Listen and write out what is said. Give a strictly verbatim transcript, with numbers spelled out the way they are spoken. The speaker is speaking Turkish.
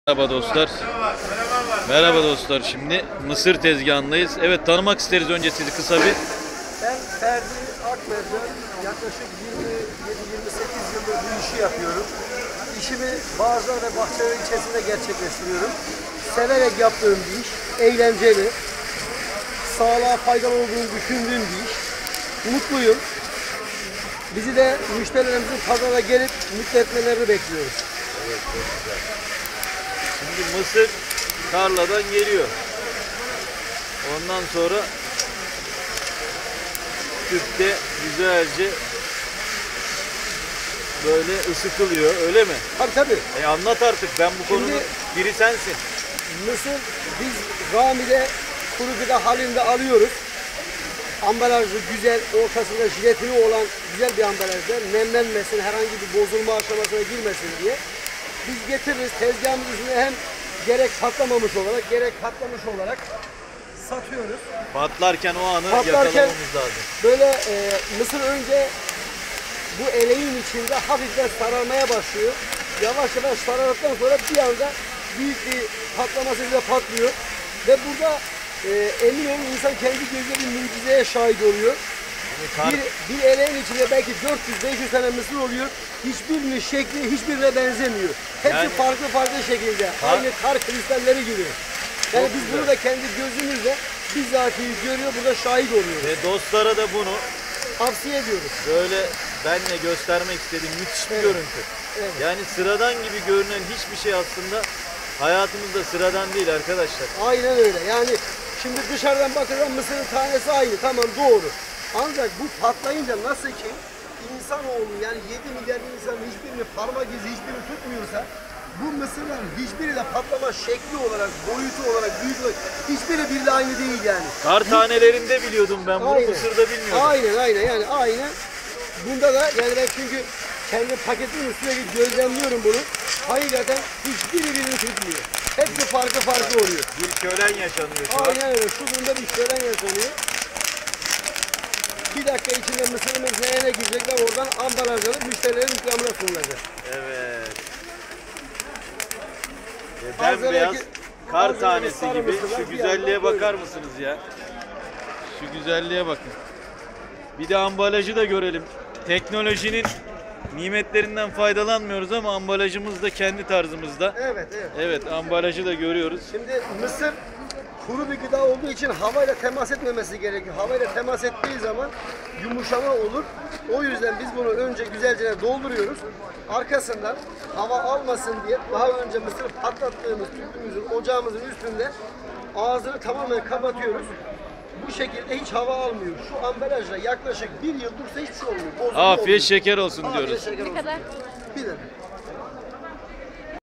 Merhaba dostlar. Merhaba dostlar. Şimdi mısır tezgahındayız. Evet, tanımak isteriz önce sizi kısa bir. Ben Ferdi Akmercan, yaklaşık yirmi yedi yirmi sekiz yıldır bu işi yapıyorum. İşimi Bağcılar ve Bahçeli ilçesinde gerçekleştiriyorum. Severek yaptığım bir iş, eğlenceli, sağlığa faydalı olduğunu düşündüğüm bir iş. Mutluyum. Bizi de müşterilerimizin pazara gelip mutlu etmelerini bekliyoruz. Evet, çok güzel. Şimdi mısır tarladan geliyor. Ondan sonra tüpte güzelce böyle ısıtılıyor, öyle mi? Tabii tabii. E anlat artık, ben bu konunun Şimdi- biri sensin. Mısır biz Rami'de kuru gıda halinde alıyoruz. Ambalajlı güzel, ortasında jiletini olan güzel bir ambalajda nemlenmesin, herhangi bir bozulma aşamasına girmesin diye biz getiririz. Tezgahımız üstüne hem gerek patlamamış olarak gerek patlamış olarak satıyoruz. Patlarken o anı Patlarken yakalamamız lazım. böyle e, mısır önce bu eleğin içinde hafiften sararmaya başlıyor. Yavaş yavaş sarardıktan sonra bir anda büyük bir patlamasıyla patlıyor. Ve burada e, emin olun insan kendi gözüyle bir mucizeye şahit oluyor. Kar- Bir, bir eleğin içinde belki dört yüz beş yüz tane mısır oluyor. Hiçbirinin şekli hiçbirine benzemiyor. Hepsi Yani- farklı farklı şekilde. Kar- Aynı kar kristalleri gibi. Yani Çok biz güzel. bunu da kendi gözümüzle bizzatihi görüyor, burada şahit oluyoruz. Ve dostlara da bunu Tavsiye ediyoruz. böyle benle göstermek istediğim müthiş bir Evet. görüntü. Evet. Yani sıradan gibi görünen hiçbir şey aslında hayatımızda sıradan değil arkadaşlar. Aynen öyle. Yani şimdi dışarıdan bakılan mısırın tanesi aynı. Tamam, doğru. Ancak bu patlayınca nasıl ki insanoğlu, yani yedi milyar insanın hiçbirini parmak izi hiçbirini tutmuyorsa, bu mısırların hiçbiri de patlama şekli olarak, boyutu olarak, büyük olarak hiçbiri birbiri aynı değil yani. Kar tanelerinde biliyordum ben bunu, Aynen. Mısır'da bilmiyordum. Aynen aynen yani aynen. Bunda da yani ben çünkü kendi paketimin sürekli gözlemliyorum bunu. Hakikaten hiçbiri birbirini tutmuyor. Hepsi farklı farklı oluyor. Bir şölen yaşanıyor şu an. Aynen öyle. Şu durumda bir şölen yaşanıyor. Bir dakika içinde mısırımız neyine girecekler, oradan ambalajlanıp müşterilerin ikramına sunulacak. Evet. E, bembeyaz Bazıları- kar bazıları tanesi sarı gibi. mısırlar, Şu bir güzelliğe yandan bakar böyle. mısınız ya? Şu güzelliğe bakın. Bir de ambalajı da görelim. Teknolojinin nimetlerinden faydalanmıyoruz ama ambalajımız da kendi tarzımızda. Evet evet. Evet, ambalajı da görüyoruz. Şimdi mısır kuru bir gıda olduğu için havayla temas etmemesi gerekiyor. Havayla temas ettiği zaman yumuşama olur. O yüzden biz bunu önce güzelce dolduruyoruz. Arkasından hava almasın diye daha önce mısırı patlattığımız tüpümüzün, ocağımızın üstünde ağzını tamamen kapatıyoruz. Bu şekilde hiç hava almıyor. Şu ambalajla yaklaşık bir yıl dursa hiçbir şey olmuyor. Bozulma Afiyet olmuyor. şeker olsun Afiyet diyoruz. şeker Ne olsun. kadar? Bir lira.